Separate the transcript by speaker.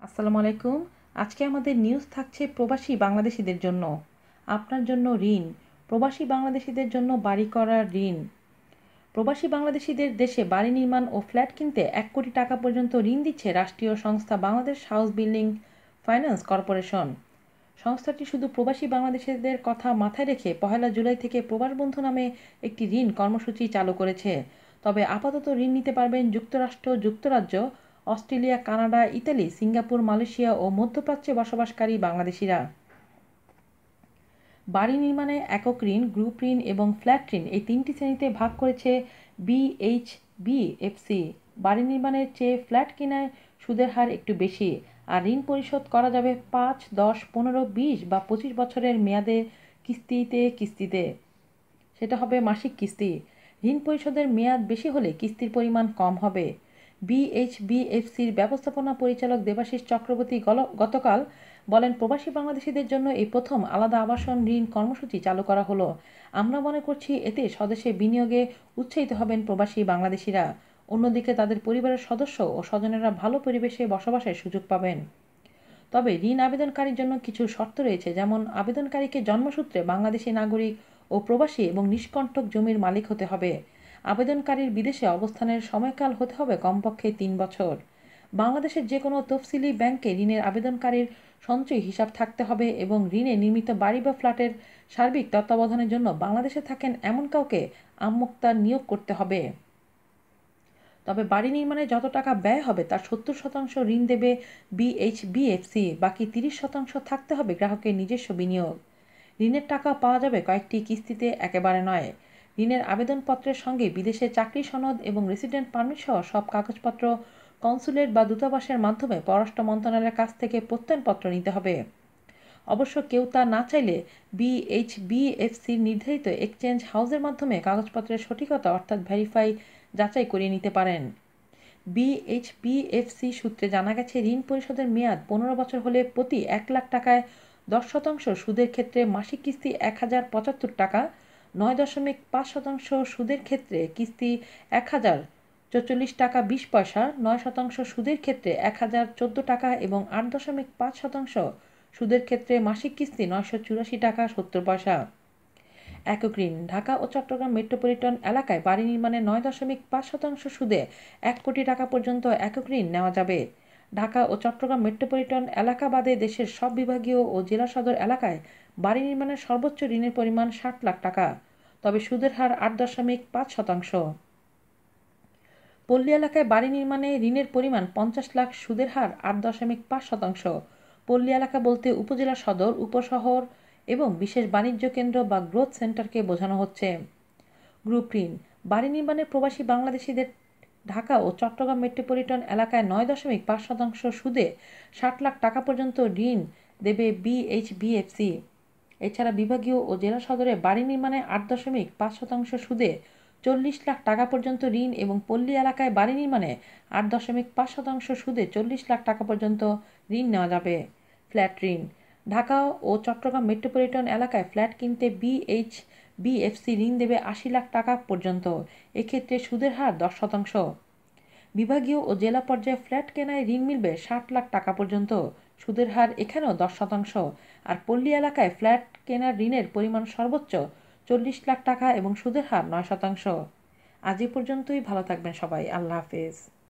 Speaker 1: আসসালামু আলাইকুম। আজকে আমাদের নিউজ থাকছে প্রবাসী বাংলাদেশিদের জন্য। আপনার জন্য ঋণ, প্রবাসী বাংলাদেশিদের জন্য বাড়ি করার ঋণ। প্রবাসী বাংলাদেশিদের দেশে বাড়ি নির্মাণ ও ফ্ল্যাট কিনতে 1 কোটি টাকা পর্যন্ত ঋণ দিচ্ছে রাষ্ট্রীয় সংস্থা Bangladesh house building finance corporation. সংস্থাটি শুধু প্রবাসী বাংলাদেশিদের কথা মাথায় রেখে 1 জুলাই থেকে প্রবাস বন্ধু নামে একটি ঋণ কর্মসূচি চালু করেছে। তবে আপাতত ঋণ নিতে পারবেন যুক্তরাষ্ট্র, যুক্তরাজ্য, Australia, Canada, Italy, Singapore, Malaysia ও মধ্যপ্রাচ্যে বসবাসকারী বাংলাদেশিরা। বাড়ি নির্মাণে একক ঋণ, গ্রুপ ঋণ এবং ফ্ল্যাট ঋণ এই 3টি শ্রেণীতে ভাগ করেছে বিএইচবিএফসি। বাড়ি নির্মাণের চেয়ে ফ্ল্যাট কেনায় সুদের হার একটু বেশি, আর ঋণ পরিশোধ করা যাবে 5, 10, 15, 20 বা 25 বছরের মেয়াদে কিস্তিতে। সেটা হবে মাসিক কিস্তি। ঋণ পরিশোধের মেয়াদ বেশি হলে কিস্তির পরিমাণ কম হবে। বিএইচবিএফসির ব্যবস্থাপনা পরিচালক দেবাশিস চক্রবর্তী গতকাল বলেন, প্রবাসী বাংলাদেশিদের জন্য এই প্রথম আলাদা আবাসন ঋণ কর্মসূচি চালু করা হলো। আমরা মনে করছি এতে স্বদেশে বিনিয়োগে উৎসাহিত হবেন প্রবাসী বাংলাদেশিরা। অন্যদিকে তাদের পরিবারের সদস্য ও স্বজনেরা ভালো পরিবেশে বসবাসের সুযোগ পাবেন। তবে ঋণ আবেদনকারীর জন্য কিছু শর্ত রয়েছে, যেমন আবেদনকারীকে জন্মসূত্রে বাংলাদেশি নাগরিক ও প্রবাসী এবং নিষ্কণ্টক জমির মালিক হতে হবে। আবেদনকারীর বিদেশে অবস্থানের সময়কাল হতে হবে কমপক্ষে 3 বছর। বাংলাদেশের যে কোনো তফসিলি ব্যাংকে ঋণের আবেদনকারীর সঞ্চয় হিসাব থাকতে হবে এবং ঋণে নির্মিত বাড়ি বা ফ্ল্যাটের সার্বিক তত্ত্বাবধানের জন্য বাংলাদেশে থাকেন এমন কাউকে আমোক্তার নিয়োগ করতে হবে। তবে বাড়ি নির্মাণে যত টাকা ব্যয় হবে তার 70% ঋণ দেবে বিএইচবিএফসি, বাকি 30% থাকতে হবে গ্রাহকের নিজস্ব বিনিয়োগ। ঋণের টাকা পাওয়া যাবে কয়েকটি কিস্তিতে, একেবারে নয়। ঋণের আবেদনপত্রের সঙ্গে বিদেশে চাকরি সনদ এবং রেসিডেন্ট পারমিট সহ সব কাগজপত্র কনসুলেট বা দূতাবাসের মাধ্যমে পররাষ্ট্র মন্ত্রণালয়ের কাছ থেকে প্রত্যয়নপত্র নিতে হবে। অবশ্য কেউ তা না চাইলে বিএইচবিএফসির নির্ধারিত এক্সচেঞ্জ হাউসের মাধ্যমে কাগজপত্রের সঠিকতা অর্থাৎ ভেরিফাই যাচাই করিয়ে নিতে পারেন। বিএইচবিএফসি সূত্রে জানা গেছে, ঋণ পরিশোধের মেয়াদ 15 বছর হলে প্রতি 1 লাখ টাকায় 10% সুদের ক্ষেত্রে মাসিক কিস্তি 1075 টাকা, 9.5% সুদের ক্ষেত্রে কিস্তি 1044 টাকা 20 পয়সা, 9% সুদের ক্ষেত্রে 1014 টাকা এবং 8.5% সুদের ক্ষেত্রে মাসিক কিস্তি 984 টাকা 70 পয়সা। একক ঋণ, ঢাকা ও চট্টগ্রাম মেট্রোপলিটন এলাকায় বাড়ি নির্মাণে 9.5% সুদে 1 কোটি টাকা পর্যন্ত একক ঋণ নেওয়া যাবে। ঢাকা ও চট্টগ্রাম মেট্রোপলিটন এলাকা বাদে দেশের সব বিভাগীয় ও জেলা সদর এলাকায় বাড়ি নির্মাণের সর্বোচ্চ ঋণের পরিমাণ 60 লাখ টাকা, তবে সুদের হার 8.5%। পল্লী এলাকায় বাড়ি নির্মাণে ঋণের পরিমাণ 50 লাখ, সুদের হার 8.5%। পল্লী এলাকা বলতে উপজেলা সদর, উপশহর এবং বিশেষ বাণিজ্য কেন্দ্র বা গ্রোথ সেন্টারকে বোঝানো হচ্ছে। গ্রুপ ঋণ, বাড়ি নির্মাণে প্রবাসী বাংলাদেশিদের ঢাকা ও চট্টগ্রাম মেট্রোপলিটন এলাকায় 9.5% সুদে 60 লাখ টাকা পর্যন্ত ঋণ দেবে বিএইচবিএফসি। এছাড়া বিভাগীয় ও জেলা সদরে বাড়ি নির্মাণে 8.5% সুদে 40 লাখ টাকা পর্যন্ত ঋণ এবং পল্লী এলাকায় বাড়ি নির্মাণে 8.5% সুদে 40 লাখ টাকা পর্যন্ত ঋণ নেওয়া যাবে। ফ্ল্যাট ঋণ, ঢাকা ও চট্টগ্রাম মেট্রোপলিটন এলাকায় ফ্ল্যাট কিনতে বিএইচবিএফসি ঋণ দেবে 80 লাখ টাকা পর্যন্ত। এক্ষেত্রে সুদের হার 10%। বিভাগীয় ও জেলা পর্যায়ে ফ্ল্যাট কেনায় ঋণ মিলবে 60 লাখ টাকা পর্যন্ত। সুদের হার এখানেও 10%। আর পল্লী এলাকায় ফ্ল্যাট কেনার ঋণের পরিমাণ সর্বোচ্চ 40 লাখ টাকা এবং সুদের হার 9%। আজ এ পর্যন্তই। ভালো থাকবেন সবাই। আল্লাহ হাফেজ।